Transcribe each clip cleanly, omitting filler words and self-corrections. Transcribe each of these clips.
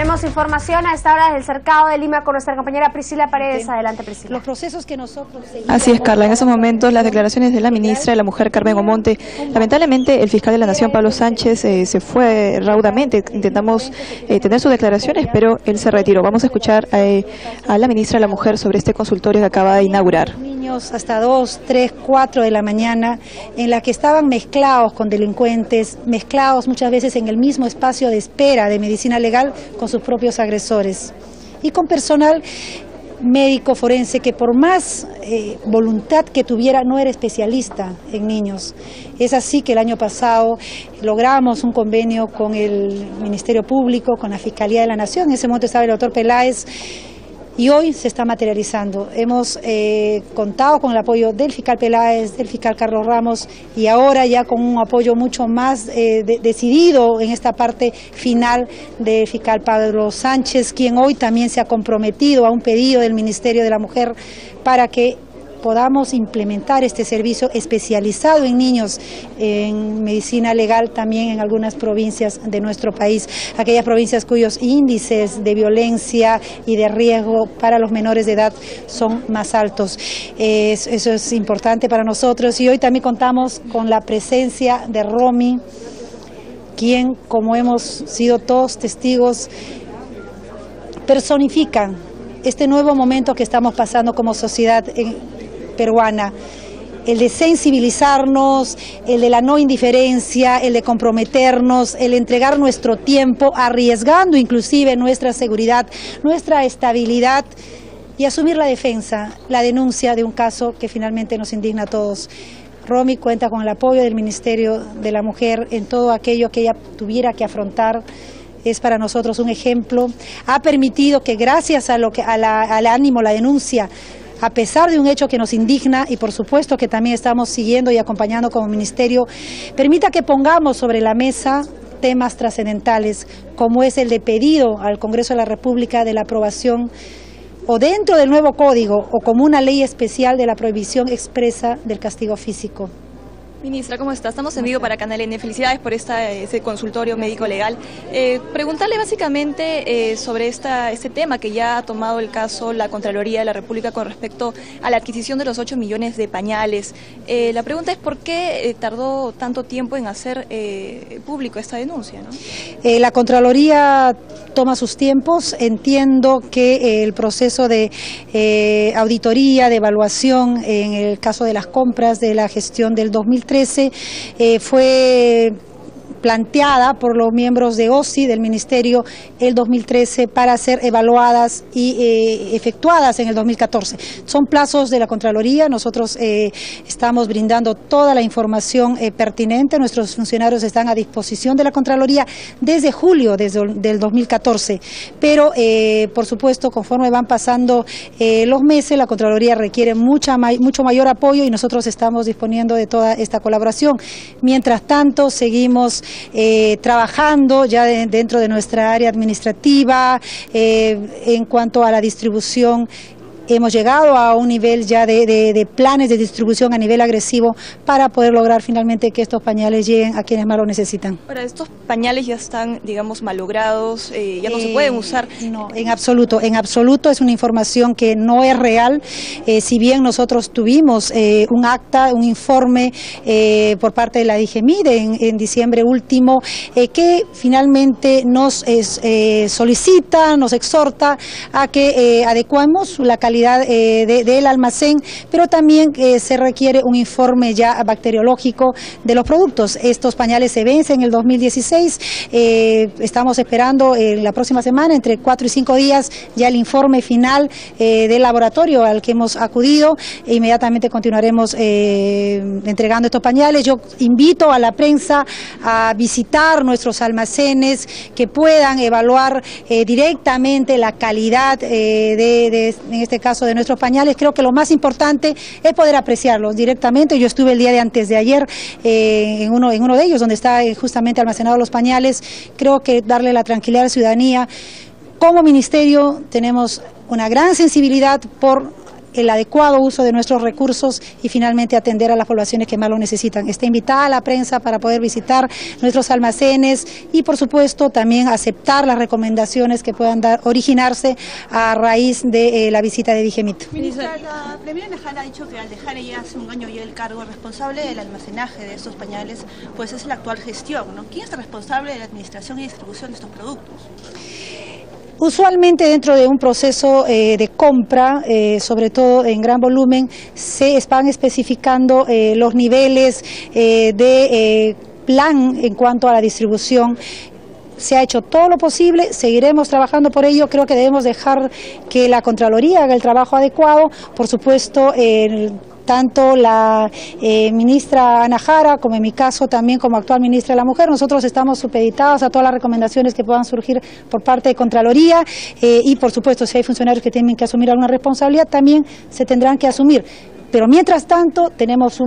Tenemos información a esta hora desde el cercado de Lima con nuestra compañera Priscila Paredes. Adelante, Priscila. Los procesos que nosotros seguimos. Así es, Carla. En esos momentos, las declaraciones de la ministra de la Mujer, Carmen Omonte. Lamentablemente, el fiscal de la Nación, Pablo Sánchez, se fue raudamente. Intentamos tener sus declaraciones, pero él se retiró. Vamos a escuchar a la ministra de la Mujer sobre este consultorio que acaba de inaugurar. Niños hasta 2, 3, 4 de la mañana, en la que estaban mezclados con delincuentes, mezclados muchas veces en el mismo espacio de espera de medicina legal con sus propios agresores. Y con personal médico forense que por más voluntad que tuviera no era especialista en niños. Es así que el año pasado logramos un convenio con el Ministerio Público, con la Fiscalía de la Nación. En ese momento estaba el doctor Peláez. Y hoy se está materializando. Hemos contado con el apoyo del fiscal Peláez, del fiscal Carlos Ramos y ahora ya con un apoyo mucho más decidido en esta parte final del fiscal Pablo Sánchez, quien hoy también se ha comprometido a un pedido del Ministerio de la Mujer para que podamos implementar este servicio especializado en niños en medicina legal también en algunas provincias de nuestro país, aquellas provincias cuyos índices de violencia y de riesgo para los menores de edad son más altos. Eso es importante para nosotros y hoy también contamos con la presencia de Romy, quien, como hemos sido todos testigos, personifica este nuevo momento que estamos pasando como sociedad peruana, el de sensibilizarnos, el de la no indiferencia, el de comprometernos, el de entregar nuestro tiempo, arriesgando inclusive nuestra seguridad, nuestra estabilidad y asumir la defensa, la denuncia de un caso que finalmente nos indigna a todos. Romy cuenta con el apoyo del Ministerio de la Mujer en todo aquello que ella tuviera que afrontar. Es para nosotros un ejemplo. Ha permitido que gracias al ánimo, la denuncia, a pesar de un hecho que nos indigna y por supuesto que también estamos siguiendo y acompañando como ministerio, permita que pongamos sobre la mesa temas trascendentales como es el de pedido al Congreso de la República de la aprobación o dentro del nuevo código o como una ley especial de la prohibición expresa del castigo físico. Ministra, ¿cómo está? Estamos en vivo para Canal N. Felicidades por ese consultorio médico-legal. Preguntarle básicamente sobre este tema que ya ha tomado el caso la Contraloría de la República con respecto a la adquisición de los 8 millones de pañales. La pregunta es ¿por qué tardó tanto tiempo en hacer público esta denuncia, ¿no? La Contraloría toma sus tiempos. Entiendo que el proceso de auditoría, de evaluación en el caso de las compras de la gestión del 2013 fue planteada por los miembros de OSI del Ministerio el 2013 para ser evaluadas y efectuadas en el 2014. Son plazos de la Contraloría, nosotros estamos brindando toda la información pertinente, nuestros funcionarios están a disposición de la Contraloría desde julio del 2014, pero por supuesto conforme van pasando los meses la Contraloría requiere mucho mayor apoyo y nosotros estamos disponiendo de toda esta colaboración. Mientras tanto seguimos trabajando ya dentro de nuestra área administrativa en cuanto a la distribución. Hemos llegado a un nivel ya de planes de distribución a nivel agresivo para poder lograr finalmente que estos pañales lleguen a quienes más lo necesitan. Ahora, estos pañales ya están, digamos, malogrados, ya no se pueden usar. No, en absoluto es una información que no es real. Si bien nosotros tuvimos un acta, un informe por parte de la DIGEMID en diciembre último, que finalmente nos solicita, nos exhorta a que adecuemos la calidad del almacén, pero también se requiere un informe ya bacteriológico de los productos. Estos pañales se vencen en el 2016, estamos esperando la próxima semana, entre 4 y 5 días, ya el informe final del laboratorio al que hemos acudido e inmediatamente continuaremos entregando estos pañales. Yo invito a la prensa a visitar nuestros almacenes, que puedan evaluar directamente la calidad en este caso de nuestros pañales. Creo que lo más importante es poder apreciarlos directamente. Yo estuve el día de antes de ayer en uno de ellos, donde está justamente almacenados los pañales. Creo que darle la tranquilidad a la ciudadanía. Como ministerio tenemos una gran sensibilidad por el adecuado uso de nuestros recursos y finalmente atender a las poblaciones que más lo necesitan. Está invitada a la prensa para poder visitar nuestros almacenes y, por supuesto, también aceptar las recomendaciones que puedan originarse a raíz de la visita de Digemit. Ministra, la primera Najara ha dicho que al dejar ella hace un año ya el cargo responsable del almacenaje de estos pañales, pues es la actual gestión, ¿no? ¿Quién es el responsable de la administración y distribución de estos productos? Usualmente dentro de un proceso de compra, sobre todo en gran volumen, se van especificando los niveles de plan en cuanto a la distribución. Se ha hecho todo lo posible, seguiremos trabajando por ello. Creo que debemos dejar que la Contraloría haga el trabajo adecuado. Por supuesto, tanto la ministra Ana Jara, como en mi caso también como actual ministra de la Mujer, nosotros estamos supeditados a todas las recomendaciones que puedan surgir por parte de Contraloría y, por supuesto, si hay funcionarios que tienen que asumir alguna responsabilidad, también se tendrán que asumir. Pero mientras tanto, tenemos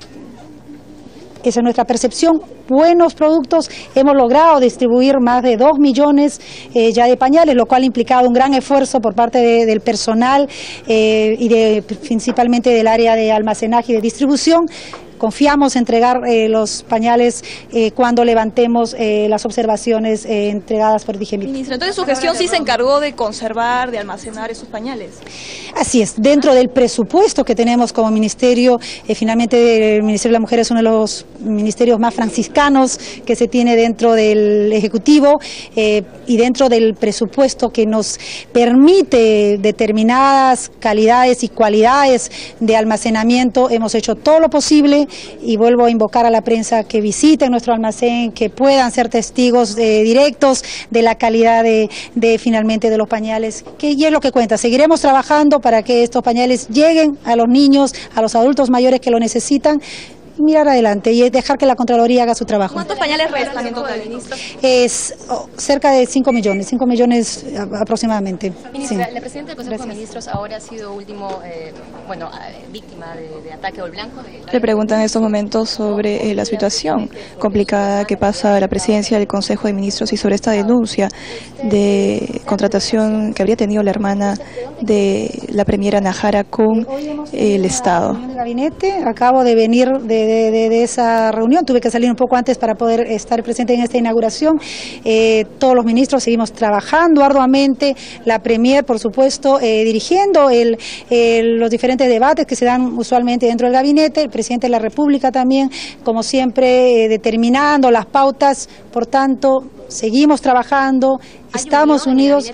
esa es nuestra percepción, buenos productos. Hemos logrado distribuir más de 2 millones ya de pañales, lo cual ha implicado un gran esfuerzo por parte del personal y principalmente del área de almacenaje y de distribución. Confiamos en entregar los pañales cuando levantemos las observaciones entregadas por Digemit. Ministra, entonces su gestión sí se encargó de conservar, de almacenar esos pañales. Así es, dentro del presupuesto que tenemos como ministerio, finalmente el Ministerio de la Mujer es uno de los ministerios más franciscanos que se tiene dentro del Ejecutivo y dentro del presupuesto que nos permite determinadas calidades y cualidades de almacenamiento, hemos hecho todo lo posible. Y vuelvo a invocar a la prensa que visiten nuestro almacén, que puedan ser testigos directos de la calidad finalmente de los pañales, y es lo que cuenta. Seguiremos trabajando para que estos pañales lleguen a los niños, a los adultos mayores que lo necesitan, mirar adelante y dejar que la Contraloría haga su trabajo. ¿Cuántos pañales restan en total, ministro? Es cerca de 5 millones aproximadamente. Ministra, sí. La presidenta del Consejo de Ministros ahora ha sido víctima de ataque al blanco. Le preguntan en estos momentos sobre la situación complicada que pasa la presidencia del Consejo de Ministros y sobre esta denuncia de contratación que habría tenido la hermana de la premiera Ana Jara con el Estado. En el gabinete, acabo de venir de esa reunión, tuve que salir un poco antes para poder estar presente en esta inauguración. Todos los ministros seguimos trabajando arduamente, la premier, por supuesto, dirigiendo los diferentes debates que se dan usualmente dentro del gabinete, el presidente de la República también, como siempre, determinando las pautas. Por tanto, seguimos trabajando, estamos unidos.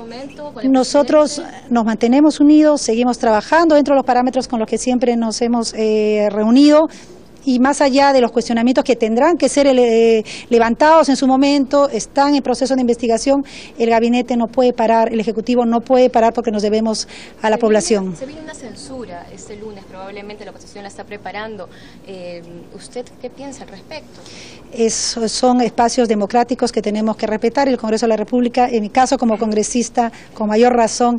Nosotros nos mantenemos unidos, seguimos trabajando dentro de los parámetros con los que siempre nos hemos reunido. Y más allá de los cuestionamientos que tendrán que ser levantados en su momento, están en proceso de investigación, el gabinete no puede parar, el Ejecutivo no puede parar porque nos debemos a la población. Se viene una censura este lunes, probablemente la oposición la está preparando. ¿Usted qué piensa al respecto? Son espacios democráticos que tenemos que respetar. El Congreso de la República, en mi caso como congresista, con mayor razón,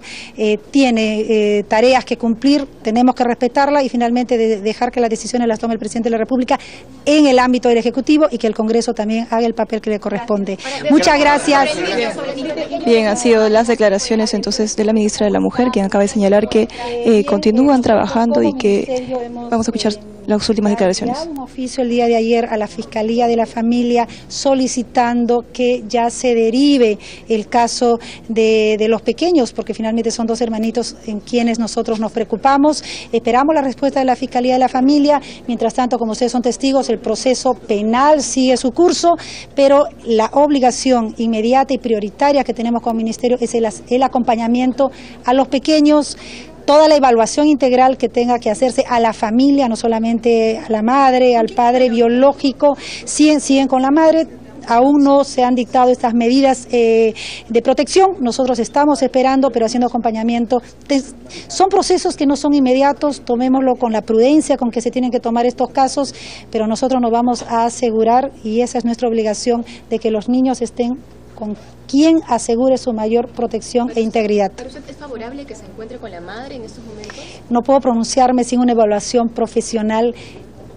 tiene tareas que cumplir, tenemos que respetarla y finalmente dejar que las decisiones las tome el presidente de la República en el ámbito del Ejecutivo y que el Congreso también haga el papel que le corresponde. Muchas gracias. Bien, han sido las declaraciones entonces de la ministra de la Mujer, quien acaba de señalar que continúan trabajando y que vamos a escuchar las últimas declaraciones. Un oficio el día de ayer a la Fiscalía de la Familia solicitando que ya se derive el caso de los pequeños, porque finalmente son 2 hermanitos en quienes nosotros nos preocupamos. Esperamos la respuesta de la Fiscalía de la Familia. Mientras tanto, como ustedes son testigos, el proceso penal sigue su curso, pero la obligación inmediata y prioritaria que tenemos como ministerio es el acompañamiento a los pequeños, toda la evaluación integral que tenga que hacerse a la familia, no solamente a la madre, al padre biológico, siguen con la madre. Aún no se han dictado estas medidas de protección, nosotros estamos esperando, pero haciendo acompañamiento. Son procesos que no son inmediatos, tomémoslo con la prudencia con que se tienen que tomar estos casos, pero nosotros nos vamos a asegurar, y esa es nuestra obligación, de que los niños estén con quien asegure su mayor protección e integridad. ¿Pero usted es favorable que se encuentre con la madre en estos momentos? No puedo pronunciarme sin una evaluación profesional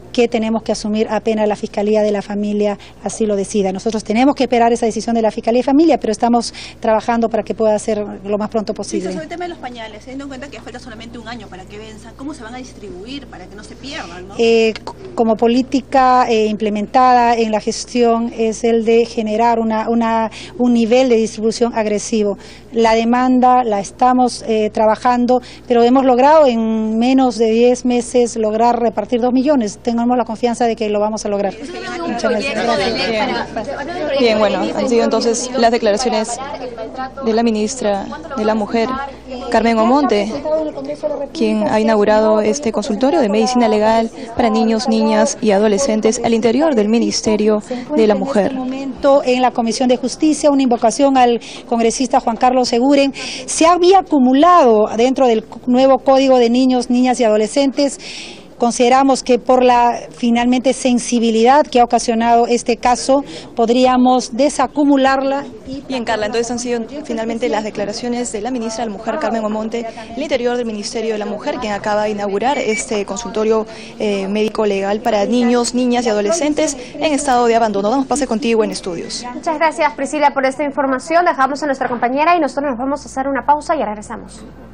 que tenemos que asumir apenas la Fiscalía de la Familia así lo decida. Nosotros tenemos que esperar esa decisión de la Fiscalía de Familia, pero estamos trabajando para que pueda ser lo más pronto posible. Sí, sobre el tema de los pañales, teniendo en cuenta que falta solamente un año para que venzan, ¿cómo se van a distribuir para que no se pierdan, ¿no? Como política implementada en la gestión es el de generar un nivel de distribución agresivo. La demanda la estamos trabajando, pero hemos logrado en menos de 10 meses lograr repartir 2 millones. Tenemos la confianza de que lo vamos a lograr. Muchas gracias. Bien, bueno, han sido entonces las declaraciones de la ministra de la Mujer, Carmen Omonte, quien ha inaugurado este consultorio de medicina legal para niños, niñas y adolescentes al interior del Ministerio de la Mujer. En este momento en la Comisión de Justicia, una invocación al congresista Juan Carlos Seguren. Se había acumulado dentro del nuevo Código de Niños, Niñas y Adolescentes. Consideramos que por la finalmente sensibilidad que ha ocasionado este caso, podríamos desacumularla. Bien, Carla, entonces han sido finalmente las declaraciones de la ministra de la Mujer, Carmen Omonte, el interior del Ministerio de la Mujer, quien acaba de inaugurar este consultorio médico legal para niños, niñas y adolescentes en estado de abandono. Damos pase contigo en estudios. Muchas gracias, Priscila, por esta información. Dejamos a nuestra compañera y nosotros nos vamos a hacer una pausa y ya regresamos.